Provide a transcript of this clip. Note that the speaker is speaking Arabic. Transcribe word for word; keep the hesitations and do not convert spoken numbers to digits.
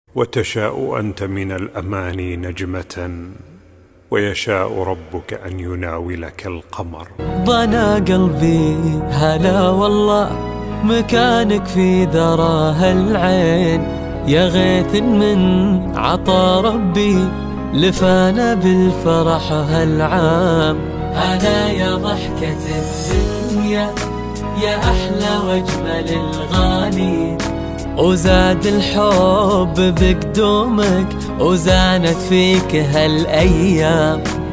وتشاء أنت من الأماني نجمة، ويشاء ربك أن يناولك القمر. ضنا قلبي هلا والله مكانك في ذراها العين، يا غيث من عطا ربي لفانا بالفرح هالعام. هلا يا ضحكة الدنيا يا أحلى واجمل الغالي، وزاد الحب بقدومك وزانت فيك هالأيام.